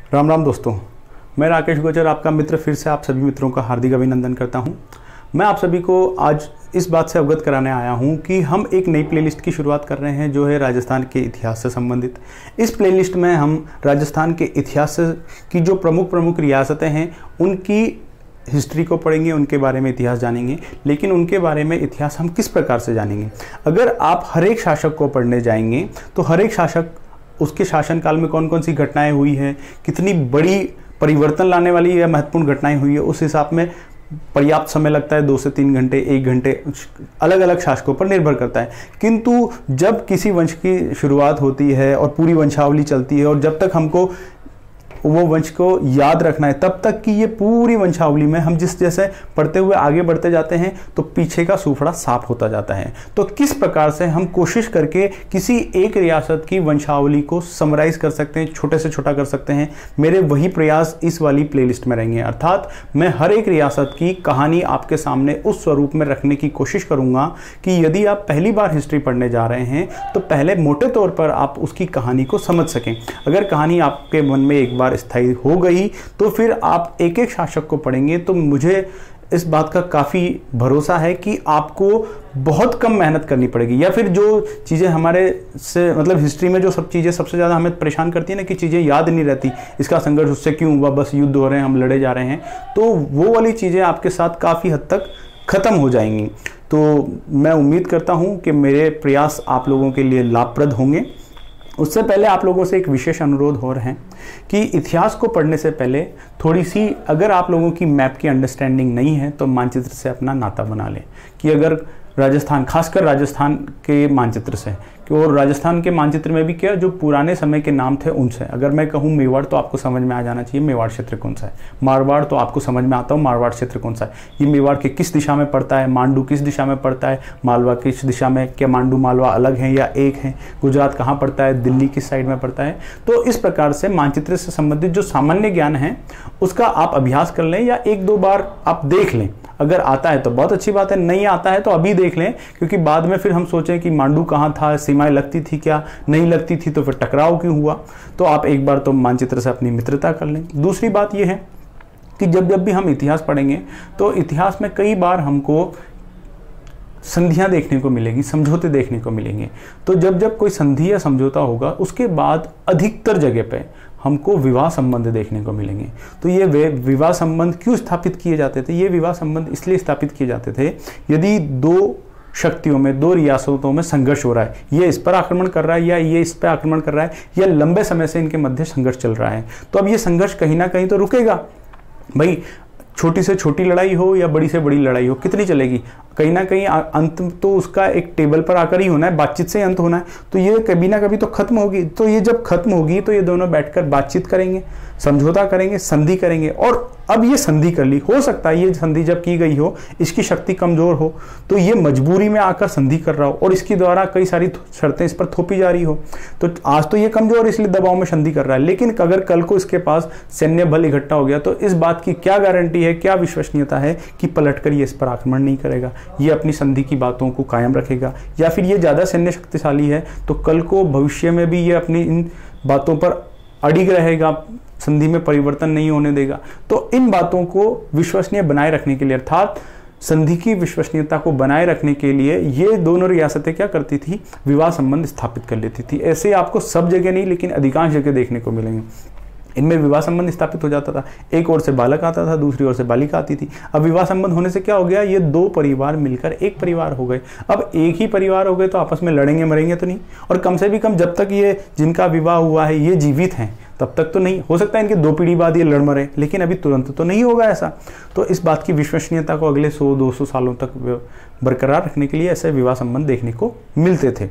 राम राम दोस्तों, मैं राकेश गुर्जर आपका मित्र फिर से आप सभी मित्रों का हार्दिक अभिनंदन करता हूं। मैं आप सभी को आज इस बात से अवगत कराने आया हूं कि हम एक नई प्लेलिस्ट की शुरुआत कर रहे हैं जो है राजस्थान के इतिहास से संबंधित। इस प्लेलिस्ट में हम राजस्थान के इतिहास की जो प्रमुख रियासतें हैं उनकी हिस्ट्री को पढ़ेंगे, उनके बारे में इतिहास जानेंगे। लेकिन उनके बारे में इतिहास हम किस प्रकार से जानेंगे? अगर आप हर एक शासक को पढ़ने जाएंगे तो हर एक शासक उसके शासनकाल में कौन कौन सी घटनाएं हुई हैं, कितनी बड़ी परिवर्तन लाने वाली या महत्वपूर्ण घटनाएं हुई है, उस हिसाब में पर्याप्त समय लगता है। 2 से 3 घंटे, 1 घंटे, अलग अलग शासकों पर निर्भर करता है। किंतु जब किसी वंश की शुरुआत होती है और पूरी वंशावली चलती है और जब तक हमको वो वंश को याद रखना है तब तक कि ये पूरी वंशावली में हम जिस जैसे पढ़ते हुए आगे बढ़ते जाते हैं तो पीछे का सूफड़ा साफ होता जाता है। तो किस प्रकार से हम कोशिश करके किसी एक रियासत की वंशावली को समराइज कर सकते हैं, छोटे से छोटा कर सकते हैं, मेरे वही प्रयास इस वाली प्लेलिस्ट में रहेंगे। अर्थात मैं हर एक रियासत की कहानी आपके सामने उस स्वरूप में रखने की कोशिश करूंगा कि यदि आप पहली बार हिस्ट्री पढ़ने जा रहे हैं तो पहले मोटे तौर पर आप उसकी कहानी को समझ सकें। अगर कहानी आपके मन में एक बार स्थायी हो गई तो फिर आप एक एक शासक को पढ़ेंगे तो मुझे इस बात का काफ़ी भरोसा है कि आपको बहुत कम मेहनत करनी पड़ेगी। या फिर जो चीज़ें हमारे से मतलब हिस्ट्री में जो सब चीज़ें सबसे ज़्यादा हमें परेशान करती है ना कि चीज़ें याद नहीं रहती, इसका संघर्ष उससे क्यों हुआ, बस युद्ध हो रहे हैं, हम लड़े जा रहे हैं, तो वो वाली चीज़ें आपके साथ काफ़ी हद तक ख़त्म हो जाएंगी। तो मैं उम्मीद करता हूँ कि मेरे प्रयास आप लोगों के लिए लाभप्रद होंगे। उससे पहले आप लोगों से एक विशेष अनुरोध हो रहे हैं कि इतिहास को पढ़ने से पहले थोड़ी सी, अगर आप लोगों की मैप की अंडरस्टैंडिंग नहीं है तो मानचित्र से अपना नाता बना लें। कि अगर राजस्थान, खासकर राजस्थान के मानचित्र से, और राजस्थान के मानचित्र में भी क्या जो पुराने समय के नाम थे उनसे, अगर मैं कहूँ मेवाड़ तो आपको समझ में आ जाना चाहिए मेवाड़ क्षेत्र कौन सा है, मारवाड़ तो आपको समझ में आता हो मारवाड़ क्षेत्र कौन सा है, ये मेवाड़ के किस दिशा में पड़ता है, मांडू किस दिशा में पड़ता है, मालवा किस दिशा में, क्या मांडू मालवा अलग हैं या एक हैं, गुजरात कहाँ पड़ता है, दिल्ली किस साइड में पड़ता है। तो इस प्रकार से मानचित्र से संबंधित जो सामान्य ज्ञान है उसका आप अभ्यास कर लें या 1-2 बार आप देख लें। अगर आता है तो बहुत अच्छी बात है, नहीं आता है तो अभी देख लें, क्योंकि बाद में फिर हम सोचें कि मांडू कहाँ था, सीमाएं लगती थी क्या, नहीं लगती थी तो फिर टकराव क्यों हुआ। तो आप एक बार तो मानचित्र से अपनी मित्रता कर लें। दूसरी बात यह है कि जब भी हम इतिहास पढ़ेंगे तो इतिहास में कई बार हमको संधियां देखने को मिलेंगी, समझौते देखने को मिलेंगे। तो जब कोई संधि या समझौता होगा उसके बाद अधिकतर जगह पे हमको विवाह संबंध देखने को मिलेंगे। तो ये विवाह संबंध क्यों स्थापित किए जाते थे? ये विवाह संबंध इसलिए स्थापित किए जाते थे यदि 2 शक्तियों में, 2 रियासतों में संघर्ष हो रहा है, ये इस पर आक्रमण कर रहा है या ये इस पर आक्रमण कर रहा है, या लंबे समय से इनके मध्य संघर्ष चल रहा है, तो अब ये संघर्ष कहीं ना कहीं तो रुकेगा। भाई छोटी से छोटी लड़ाई हो या बड़ी से बड़ी लड़ाई हो, कितनी चलेगी? कहीं ना कहीं अंत तो उसका एक टेबल पर आकर ही होना है, बातचीत से अंत होना है। तो ये कभी ना कभी तो खत्म होगी। तो ये जब खत्म होगी तो ये दोनों बैठकर बातचीत करेंगे, समझौता करेंगे, संधि करेंगे। और अब ये संधि कर ली, हो सकता है ये संधि जब की गई हो इसकी शक्ति कमजोर हो तो ये मजबूरी में आकर संधि कर रहा हो और इसके द्वारा कई सारी शर्तें इस पर थोपी जा रही हो। तो आज तो ये कमजोर इसलिए दबाव में संधि कर रहा है, लेकिन अगर कल को इसके पास सैन्य बल इकट्ठा हो गया तो इस बात की क्या गारंटी है, क्या विश्वसनीयता है कि पलटकर ये इस पर आक्रमण नहीं करेगा, ये अपनी संधि की बातों को कायम रखेगा। या फिर ये ज़्यादा सैन्य शक्तिशाली है तो कल को भविष्य में भी ये अपनी इन बातों पर अडिग रहेगा, संधि में परिवर्तन नहीं होने देगा। तो इन बातों को विश्वसनीय बनाए रखने के लिए, अर्थात संधि की विश्वसनीयता को बनाए रखने के लिए ये दोनों रियासतें क्या करती थी? विवाह संबंध स्थापित कर लेती थी। ऐसे आपको सब जगह नहीं लेकिन अधिकांश जगह देखने को मिलेंगे। इनमें विवाह संबंध स्थापित हो जाता था, एक ओर से बालक आता था, दूसरी ओर से बालिका आती थी। अब विवाह संबंध होने से क्या हो गया? ये 2 परिवार मिलकर एक परिवार हो गए। अब एक ही परिवार हो गए तो आपस में लड़ेंगे मरेंगे तो नहीं, और कम से भी कम जब तक ये जिनका विवाह हुआ है ये जीवित हैं तब तक तो नहीं। हो सकता है इनके 2 पीढ़ी बाद ये लड़ मरे, लेकिन अभी तुरंत तो नहीं होगा ऐसा। तो इस बात की विश्वसनीयता को अगले 100-200 सालों तक बरकरार रखने के लिए ऐसे विवाह संबंध देखने को मिलते थे।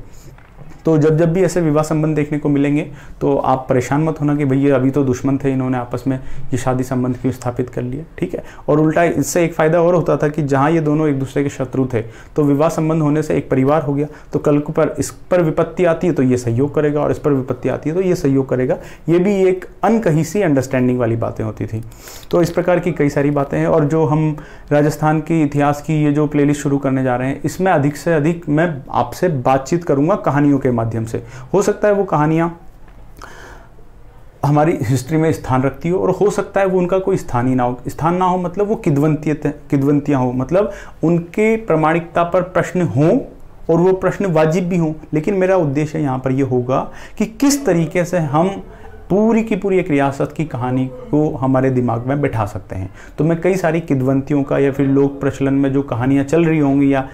तो जब भी ऐसे विवाह संबंध देखने को मिलेंगे तो आप परेशान मत होना कि भैया अभी तो दुश्मन थे, इन्होंने आपस में ये शादी संबंध क्यों स्थापित कर लिया, ठीक है। और उल्टा इससे एक फ़ायदा और होता था कि जहाँ ये दोनों एक दूसरे के शत्रु थे तो विवाह संबंध होने से एक परिवार हो गया, तो कल को पर इस पर विपत्ति आती है तो ये सहयोग करेगा और इस पर विपत्ति आती है तो ये सहयोग करेगा। ये भी एक अनकही सी अंडरस्टैंडिंग वाली बातें होती थी। तो इस प्रकार की कई सारी बातें हैं। और जो हम राजस्थान के इतिहास की ये जो प्लेलिस्ट शुरू करने जा रहे हैं इसमें अधिक से अधिक मैं आपसे बातचीत करूँगा कहानियों के माध्यम से। हो सकता है वो कहानियाँ हमारी हिस्ट्री में स्थान रखती हो, और हो सकता है वो उनका कोई स्थान ही ना हो। स्थान ना हो मतलब वो किद्वंतियाँ हो, मतलब उनके प्रामाणिकता पर प्रश्न हो और वो प्रश्न वाजिब भी हों। लेकिन मेरा उद्देश्य यहाँ पर ये होगा कि किस तरीके से हम पूरी की पूरी एक रियासत की कहानी को हमारे दिमाग में बैठा सकते हैं। तो मैं कई सारी किद्वंतियों का या फिर लोक प्रचलन में जो कहानियाँ चल रही होंगी या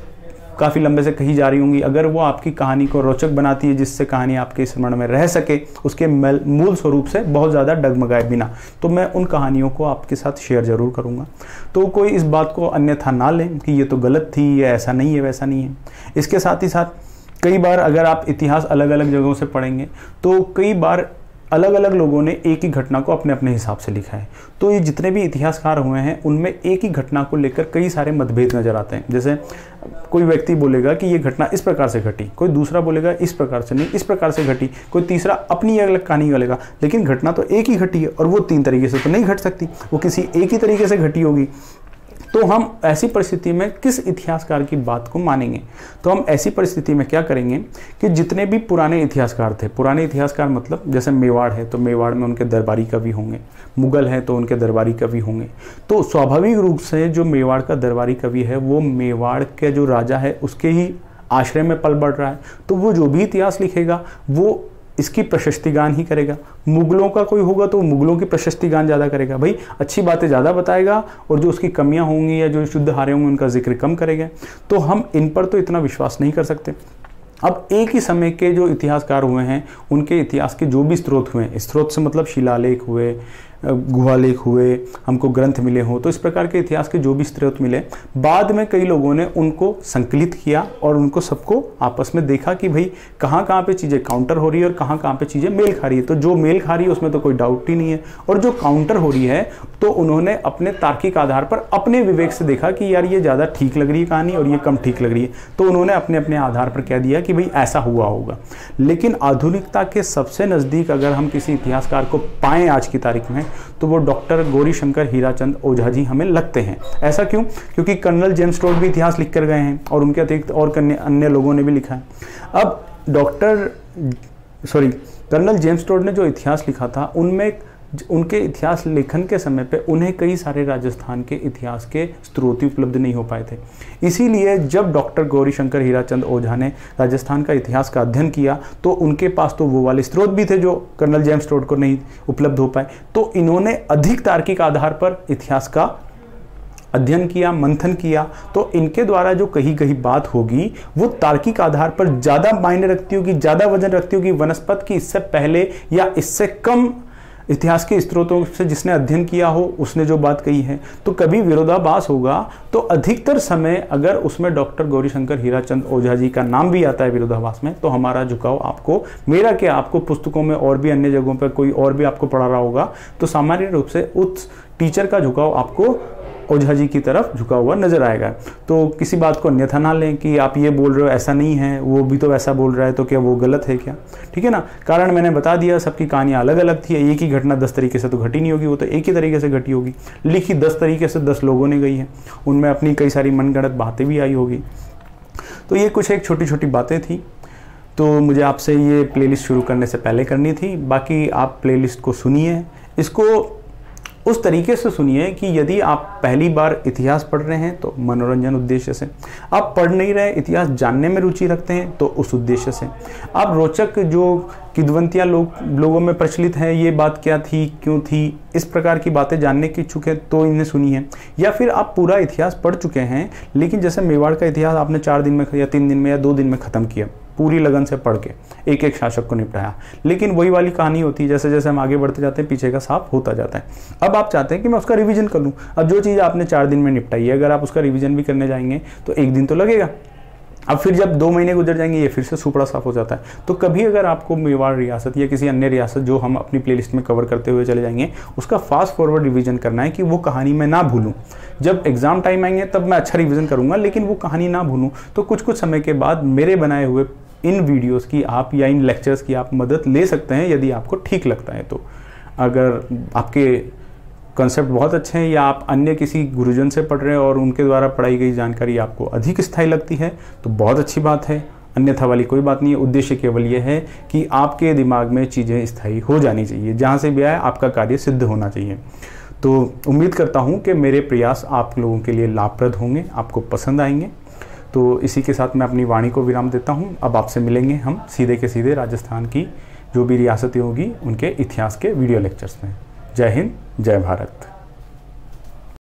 काफ़ी लंबे से कही जा रही होंगी, अगर वो आपकी कहानी को रोचक बनाती है जिससे कहानी आपके स्मरण में रह सके, उसके मूल स्वरूप से बहुत ज़्यादा डगमगाए बिना, तो मैं उन कहानियों को आपके साथ शेयर ज़रूर करूँगा। तो कोई इस बात को अन्यथा ना लें कि ये तो गलत थी या ऐसा नहीं है वैसा नहीं है। इसके साथ ही साथ कई बार अगर आप इतिहास अलग अलग जगहों से पढ़ेंगे तो कई बार अलग अलग लोगों ने एक ही घटना को अपने अपने हिसाब से लिखा है। तो ये जितने भी इतिहासकार हुए हैं उनमें एक ही घटना को लेकर कई सारे मतभेद नजर आते हैं। जैसे कोई व्यक्ति बोलेगा कि ये घटना इस प्रकार से घटी, कोई दूसरा बोलेगा इस प्रकार से नहीं, इस प्रकार से घटी, कोई तीसरा अपनी अलग कहानी बोलेगा। लेकिन घटना तो एक ही घटी है और वो 3 तरीके से तो नहीं घट सकती, वो किसी एक ही तरीके से घटी होगी। तो हम ऐसी परिस्थिति में किस इतिहासकार की बात को मानेंगे? तो हम ऐसी परिस्थिति में क्या करेंगे कि जितने भी पुराने इतिहासकार थे, पुराने इतिहासकार मतलब जैसे मेवाड़ है तो मेवाड़ में उनके दरबारी कवि होंगे, मुगल है तो उनके दरबारी कवि होंगे। तो स्वाभाविक रूप से जो मेवाड़ का दरबारी कवि है वो मेवाड़ के जो राजा है उसके ही आश्रय में पल बढ़ रहा है, तो वो जो भी इतिहास लिखेगा वो इसकी प्रशस्ति गान ही करेगा। मुगलों का कोई होगा तो मुगलों की प्रशस्ति गान ज़्यादा करेगा, भाई अच्छी बातें ज़्यादा बताएगा और जो उसकी कमियां होंगी या जो शुद्ध हारे होंगे उनका जिक्र कम करेगा। तो हम इन पर तो इतना विश्वास नहीं कर सकते। अब एक ही समय के जो इतिहासकार हुए हैं उनके इतिहास के जो भी स्रोत हुए, स्रोत से मतलब शिलालेख हुए, गुहालेख हुए, हमको ग्रंथ मिले हों, तो इस प्रकार के इतिहास के जो भी स्रोत मिले, बाद में कई लोगों ने उनको संकलित किया और उनको सबको आपस में देखा कि भाई कहाँ कहाँ पे चीज़ें काउंटर हो रही है और कहाँ कहाँ पे चीज़ें मेल खा रही है। तो जो मेल खा रही है उसमें तो कोई डाउट ही नहीं है, और जो काउंटर हो रही है तो उन्होंने अपने तार्किक आधार पर अपने विवेक से देखा कि यार ये ज़्यादा ठीक लग रही है कहानी और ये कम ठीक लग रही है, तो उन्होंने अपने अपने आधार पर कह दिया कि भाई ऐसा हुआ होगा। लेकिन आधुनिकता के सबसे नज़दीक अगर हम किसी इतिहासकार को पाएँ आज की तारीख में तो वो डॉक्टर गौरीशंकर हीराचंद ओझा जी हमें लगते हैं। ऐसा क्यों? क्योंकि कर्नल जेम्स टोड भी इतिहास लिख कर गए हैं और उनके अतिरिक्त और अन्य लोगों ने भी लिखा है। अब कर्नल जेम्स टोड ने जो इतिहास लिखा था उनमें उनके इतिहास लेखन के समय पे उन्हें कई सारे राजस्थान के इतिहास के स्रोत उपलब्ध नहीं हो पाए थे। इसीलिए जब डॉक्टर गौरीशंकर हीराचंद ओझा ने राजस्थान का इतिहास का अध्ययन किया तो उनके पास तो वो वाले स्रोत भी थे जो कर्नल जेम्स टोड को नहीं उपलब्ध हो पाए। तो इन्होंने अधिक तार्किक आधार पर इतिहास का अध्ययन किया, मंथन किया, तो इनके द्वारा जो कही गई बात होगी वो तार्किक आधार पर ज़्यादा मायने रखती होगी, ज़्यादा वजन रखती होगी वनस्पत की इससे पहले या इससे कम इतिहास के स्रोतों से जिसने अध्ययन किया हो उसने जो बात कही है। तो कभी विरोधाभास होगा तो अधिकतर समय अगर उसमें डॉक्टर गौरीशंकर हीराचंद ओझा जी का नाम भी आता है विरोधाभास में, तो हमारा झुकाव आपको, मेरा क्या, आपको पुस्तकों में और भी अन्य जगहों पर कोई और भी आपको पढ़ा रहा होगा तो सामान्य रूप से उस टीचर का झुकाव आपको ओझा जी की तरफ झुका हुआ नजर आएगा। तो किसी बात को अन्यथा ना लें कि आप ये बोल रहे हो ऐसा नहीं है, वो भी तो ऐसा बोल रहा है, तो क्या वो गलत है क्या? ठीक है ना। कारण मैंने बता दिया, सबकी कहानियाँ अलग अलग थी। एक ही घटना 10 तरीके से तो घटी नहीं होगी, वो तो एक ही तरीके से घटी होगी। लिखी 10 तरीके से 10 लोगों ने गई है, उनमें अपनी कई सारी मनगढ़ंत बातें भी आई होगी। तो ये कुछ एक छोटी छोटी बातें थी, तो मुझे आपसे ये प्लेलिस्ट शुरू करने से पहले करनी थी। बाकी आप प्लेलिस्ट को सुनिए, इसको उस तरीके से सुनिए कि यदि आप पहली बार इतिहास पढ़ रहे हैं तो मनोरंजन उद्देश्य से, आप पढ़ नहीं रहे, इतिहास जानने में रुचि रखते हैं तो उस उद्देश्य से, आप रोचक जो किद्वंतियाँ लोगों में प्रचलित हैं, ये बात क्या थी, क्यों थी, इस प्रकार की बातें जानने की इच्छुक है तो इन्हें सुनिए। या फिर आप पूरा इतिहास पढ़ चुके हैं लेकिन जैसे मेवाड़ का इतिहास आपने 4 दिन में या 3 दिन में या 2 दिन में ख़त्म किया, पूरी लगन से पढ़ के एक एक शासक को निपटाया, लेकिन वही वाली कहानी होती है, जैसे जैसे हम आगे बढ़ते जाते हैं पीछे का साफ होता जाता है। अब आप चाहते हैं कि मैं उसका रिवीजन कर लूँ। अब जो चीज़ आपने 4 दिन में निपटाई है, अगर आप उसका रिवीजन भी करने जाएंगे तो 1 दिन तो लगेगा। अब फिर जब 2 महीने गुजर जाएंगे ये फिर से सुपड़ा साफ हो जाता है। तो कभी अगर आपको मेवाड़ रियासत या किसी अन्य रियासत जो हम अपनी प्लेलिस्ट में कवर करते हुए चले जाएंगे उसका फास्ट फॉरवर्ड रिवीजन करना है कि वो कहानी मैं ना भूलूं। जब एग्जाम टाइम आएंगे तब मैं अच्छा रिवीजन करूंगा, लेकिन वो कहानी ना भूलूं। तो कुछ समय के बाद मेरे बनाए हुए इन वीडियोस की आप या इन लेक्चर्स की आप मदद ले सकते हैं यदि आपको ठीक लगता है। तो अगर आपके कॉन्सेप्ट बहुत अच्छे हैं या आप अन्य किसी गुरुजन से पढ़ रहे हैं और उनके द्वारा पढ़ाई गई जानकारी आपको अधिक स्थायी लगती है तो बहुत अच्छी बात है, अन्यथा वाली कोई बात नहीं है। उद्देश्य केवल ये है कि आपके दिमाग में चीज़ें स्थायी हो जानी चाहिए, जहाँ से भी आए आपका कार्य सिद्ध होना चाहिए। तो उम्मीद करता हूँ कि मेरे प्रयास आप लोगों के लिए लाभप्रद होंगे, आपको पसंद आएंगे। तो इसी के साथ मैं अपनी वाणी को विराम देता हूँ। अब आपसे मिलेंगे हम सीधे के सीधे राजस्थान की जो भी रियासतें होगी उनके इतिहास के वीडियो लेक्चर्स में। जय हिंद, जय भारत।